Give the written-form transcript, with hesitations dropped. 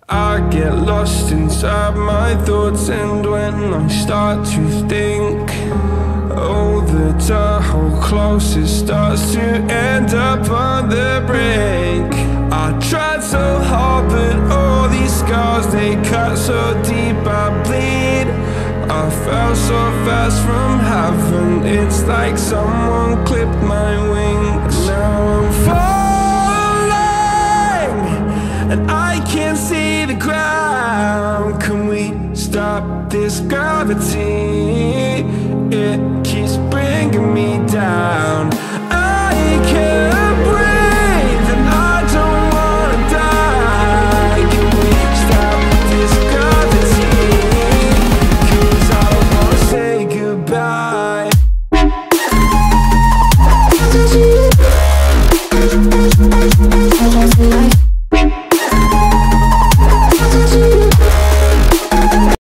I get lost inside my thoughts, and when I start to think, oh, the whole closest starts to end up on the brink. I tried so hard, but all these scars, they cut so deep I bleed. I fell so fast from heaven, it's like someone clipped my wings. Now I'm falling, and I can't see the ground. Can we stop this gravity? It keeps bringing me down.